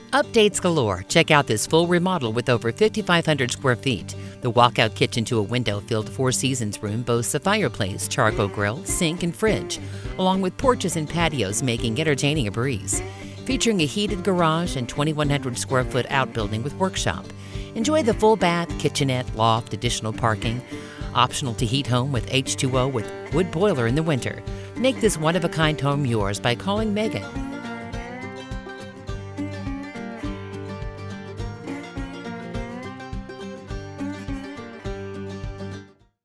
Updates galore. Check out this full remodel with over 5,500 square feet. The walkout kitchen to a window-filled Four Seasons room boasts a fireplace, charcoal grill, sink, and fridge, along with porches and patios making entertaining a breeze. Featuring a heated garage and 2,100 square foot outbuilding with workshop. Enjoy the full bath, kitchenette, loft, additional parking. Optional to heat home with H2O with wood boiler in the winter. Make this one-of-a-kind home yours by calling Megan